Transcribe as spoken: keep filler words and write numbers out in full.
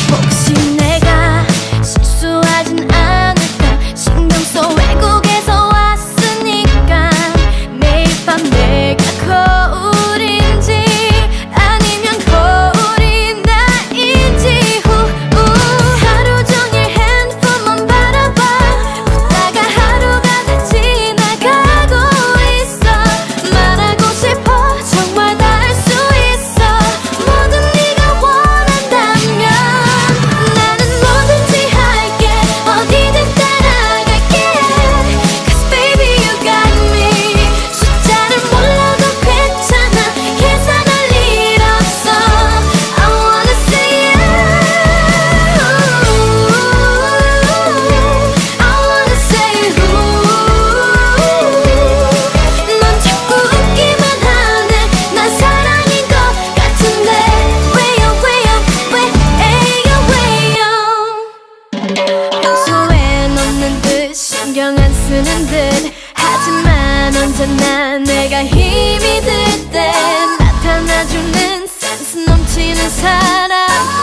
혹시 내가 실수하진 않을까 신경 써 외국에서 왔으니까 매일 밤 내가 거울인지 아니면 거울이 나인지 후, 우. 하루 종일 핸드폰만 바라봐 보다가 하루가 다 지나가고 있어 말하고 싶어 정말 다 할 수 있어 모든 네가 원한다면 나는 뭐든지 할게 어디든 따라갈게 Cause baby you got me 숫자를 몰라도 괜찮아 계산할 일 없어 I wanna say you I wanna say you 넌 자꾸 웃기만 하네 난 사랑인 것 같은데 왜요 왜요 왜요 왜요 평소엔 없는 듯 신경 안 쓰는 듯 하지만 언제나 내가 힘이 들 때 나타나주는 센스 넘치는 사람